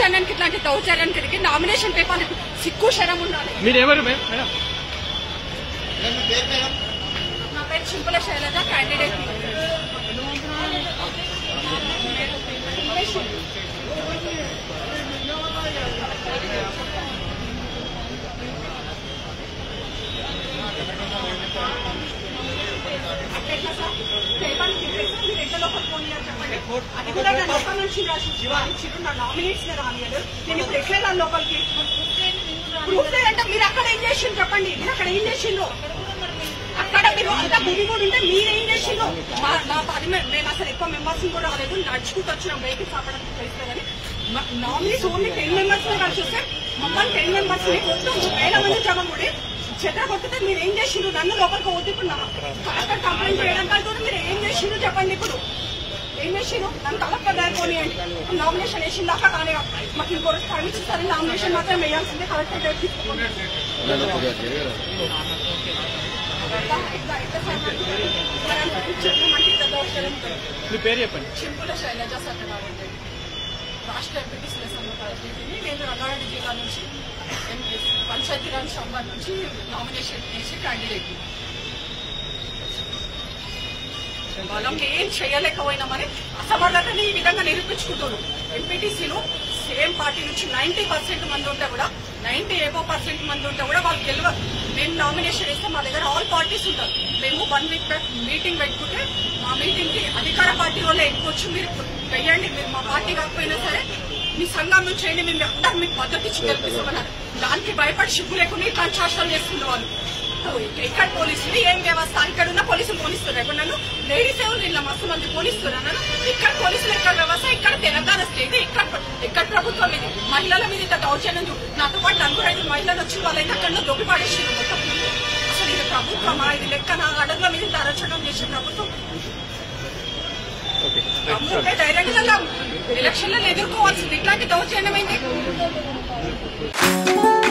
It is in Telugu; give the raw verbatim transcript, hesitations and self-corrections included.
దౌర్జన్యానికి ఇట్లాంటి దౌర్జన్యానికి నామినేషన్ పేపర్ సిక్కు శరం ఉండాలి. మీరెవరు మేడం? నా పేరు చింపుల శైలజ, క్యాండిడేట్. అది కూడా నా లోపల నుంచి రాసిచ్చారు. నా నామినేట్స్ రానియదు. నేను ఇప్పుడు ఎట్లా నా లోపలికి ప్రూఫ్ లేదంటే మీరు అక్కడ ఏం చేసిండ్రు చెప్పండి. మీరు అక్కడ ఏం చేసిండ్రు? అక్కడ మీరు అంత భూమి కూడా ఉంటే మీరేం చేసిండ్రు? మా మా పది మేము అసలు ఎక్కువ మెంబర్స్ కూడా రాలేదు, నడుచుకుంటూ వచ్చినాం. వెహికల్స్ ఆపడానికి తెలుస్తుందని నామినేట్స్ ఓన్లీ టెన్ మెంబర్స్ కలిసి వస్తే మమ్మల్ని టెన్ మెంబర్స్ మొత్తం వేల మంది జమ కూడా చెత్త కొట్టితే మీరు ఏం చేసిండ్రు? నన్ను లోపలికి వద్దు. ఇప్పుడు కలెక్టర్ కంప్లైంట్ చేయడం కాదు. మీరు ఏం చేసిండ్రు చెప్పండి. ఇప్పుడు ఏం చేసిండ్రు? నన్ను కలెక్టర్ దారిపోనియండి. నామినేషన్ వేసిన దాకా కానీ మాకు ఇంకోటి టైం ఇచ్చేసరి నామినేషన్ మాత్రం వేయాల్సిందే. కలెక్టర్ డేట్ తీసుకోండి. మీ పేరు చెప్పండి. చింపుల శైలజ సత్యనారాయణ, రాష్ట్ర ఎంపీటీ సంఘటన. నేను రంగారెడ్డి జిల్లా నుంచి పంచాయతీరాజ్ సంబంధం నుంచి నామినేషన్ చేసి క్యాండిడేట్. వాళ్ళకి ఏం చేయలేకపోయినామని అసమర్థతని ఈ విధంగా నిరూపించుకుంటున్నారు. ఎంపీటీసీలు సేమ్ పార్టీ నుంచి నైన్టీ పర్సెంట్ మంది ఉంటే కూడా నైన్టీ ఏబో పర్సెంట్ మంది ఉంటే కూడా వాళ్ళు గెలవరు. మేము నామినేషన్ వేస్తే మా దగ్గర ఆల్ పార్టీస్ ఉంటారు. మేము వన్ వీక్ మీటింగ్ పెట్టుకుంటే మా మీటింగ్ కి అధికార పార్టీ వాళ్ళే ఎక్కువ వచ్చి మీరు వెయ్యండి, మీరు మా పార్టీ కాకపోయినా సరే మీ సంఘం నుంచి చేయండి, మేము అందరూ మీకు మద్దతు ఇచ్చి గెలిపిస్తామన్నారు. దానికి భయపడి సిగ్గు లేకుండా ఇట్లాంటి శాసనాలు చేస్తున్న వాళ్ళు. ఇక్కడ పోలీసులు ఏం వ్యవస్థ? ఇక్కడ ఉన్న పోలీసులు పోలీసులు ఇప్పుడు నన్ను లేడీస్ ఎవరు నిన్న మస్తు మంది పోలీసులు అన్నారు. ఇక్కడ పోలీసులు ఎక్కడ వ్యవస్థ? ఇక్కడ తెలంగాణ స్టేట్, ఇక్కడ ఎక్కడ ప్రభుత్వం ఇది? మహిళల మీద ఇంత దౌర్జన్యం. నాతో పాటు నలుగురు ఐదు మహిళలు వచ్చి వాళ్ళైతే అక్కడ దొంగి పడేసారు మొత్తం. అసలు ఇది ప్రభుత్వమా? ఇది లెక్క నా అడుగుల మీద ఇంత అరచడం చేసే ప్రభుత్వం. డైరెక్ట్ గా ఎలక్షన్లను ఎదుర్కోవాల్సింది. ఇట్లాంటి దౌర్జన్యం ఏంటి?